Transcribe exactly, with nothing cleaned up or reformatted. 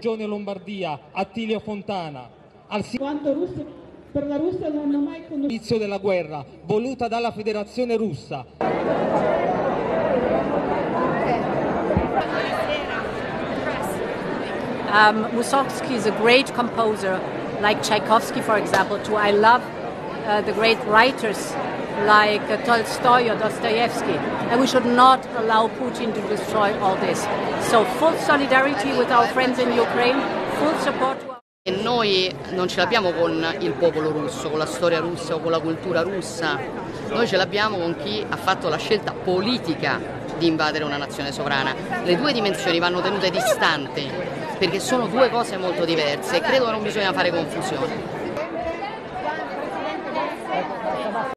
Regione Lombardia, Attilio Fontana, al quanto russi per la Russia non hanno mai conosciuto l'inizio della guerra voluta dalla Federazione Russa. Um, Mussorgsky is a great composer, like Tchaikovsky, for example, too. I love uh, the great writers like uh, Tolstoy or Dostoevsky, and we should not allow Putin to destroy all this. So full solidarity with our friends in Ukraine, full support to our... E noi non ce l'abbiamo con il popolo russo, con la storia russa o con la cultura russa, noi ce l'abbiamo con chi ha fatto la scelta politica di invadere una nazione sovrana. Le due dimensioni vanno tenute distanti perché sono due cose molto diverse e credo che non bisogna fare confusione.